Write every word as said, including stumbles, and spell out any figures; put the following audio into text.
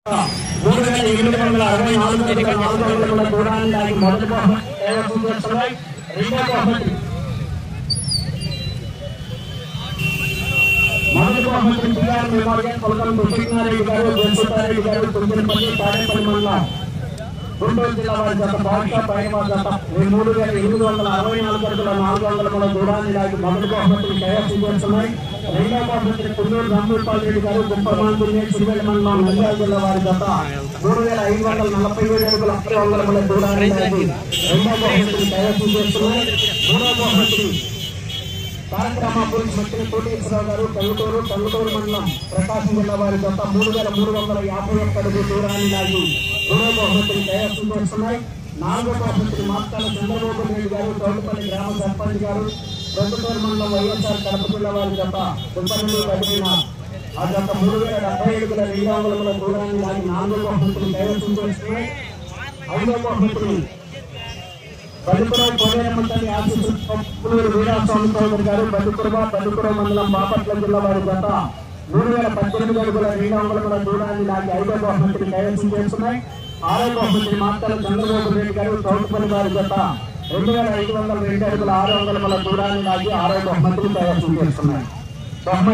మూడు వేల ఎనిమిది వందల అరవై నాలుగు నాలుగు వందల దూరాన్ని దానికి మొదటి బహుమతి కైవసం చేస్తున్నాయి. రెండో బహుమతి మొదటి బహుమతి టీఆర్ మెమోరియల్ కొలకల కృష్ణారెడ్డి గారు, జయసుతారెడ్డి గారు, కుంజనపల్లి, తాడేపల్లి మండలం, గుంటూరు జిల్లా వారి జత బాద్షా పైన జత మూడు వేల ఎనిమిది వందల అరవై నాలుగు అడుగుల నాలుగు వందల మూడు దూరాన్ని దానికి మొదటి బహుమతిని కైవసం చేస్తున్నాయి. రెండో బహుమతిని పుల్లూరు రామూర్పాల్ రెడ్డి గారు, గుప్పమాంతుని, సిరివెల్ల మండలం, నంద్యాల జిల్లా వారి జత మూడు వేల ఐదు వందల నలభై ఏడు అడుగుల ఆరు వందల మూడు దూరాన్ని దానికి రెండో బహుమతిని కైవసం చేస్తున్నాయి. మూడో బహుమతిని కార్యక్రమాపురం మంత్రి కోటేశ్వరరావు గారు, టంగుటూరు టంగుటూరు మండలం, ప్రకాశం జిల్లా వారి జత మూడు వేల మూడు వందల యాభై ఒక్క అడుగు దూరాన్ని దాగి మూడో బహుమతిని కైవసం చేస్తున్నాయి. నాలుగో బహుమతిని మాస్కాల చంద్రబాబు రెడ్డి గారు, తోటపల్లి గ్రామ సర్పంచ్ గారు, ప్రొద్దుటూరు మండలం, వైఎస్ఆర్ కడప జిల్లా వారి జత దుబ్బల్లి కడిగిన ఆ జత మూడు వేల డెబ్బై ఏడుగుల రెండు వందల దూరాన్ని దాగి నాలుగో బహుమతిని కైవసం చేస్తున్నాయి. ఐదో బహుమతిని బల్లిపురం కోనేరమంతని ఆశీస్సులు వీరాస్వామి చౌదరి గారు, బల్లిపురవ బల్లిపురం మండలం, బాపట్ల జిల్లా వారి జత మూడు వేల పద్దెనిమిది అడుగుల రెండు వందల దూరాన్ని దాటి ఐదో బహుమతిని కైవసం చేస్తున్నాయి. ఆరో బహుమతిని మాస్కాల చంద్రబాబు రెడ్డి గారు, తోటపల్లి వారి జత రెండు వేల ఐదు వందల రెండు అడుగుల ఆరు వందల దూరాన్ని దాటి ఆరో బహుమతిని కైవసం చేస్తున్నాయి.